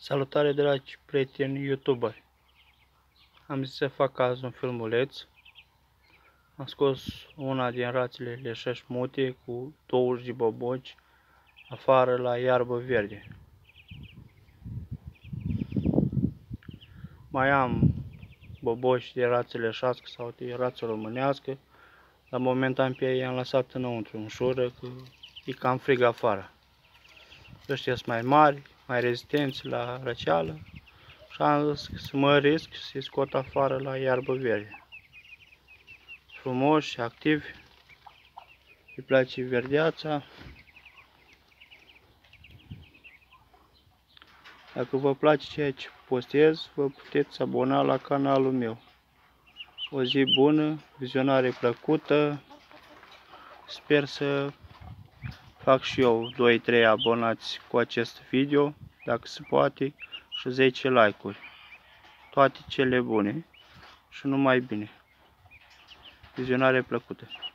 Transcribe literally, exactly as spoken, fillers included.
Salutare, dragi prieteni youtuberi! Am zis să fac azi un filmuleț. Am scos una din rațele leșești mute cu douăzeci de boboci afară la iarbă verde. Mai am boboci de rață leșească sau de rață românească. La momentan pe ei i-am lăsat înăuntru în șură, că e cam frig afară. Ăștia sunt mai mari, mai rezistenți la răceală. Și am zis să mă risc și să-i scot afară la iarbă verde. Frumoși, activi, îi place verdeața. Dacă vă place ceea ce postez, vă puteți abona la canalul meu. O zi bună, vizionare plăcută. Sper să fac și eu doi trei abonați cu acest video, dacă se poate, și zece like-uri. Toate cele bune și numai bine. Vizionare plăcută!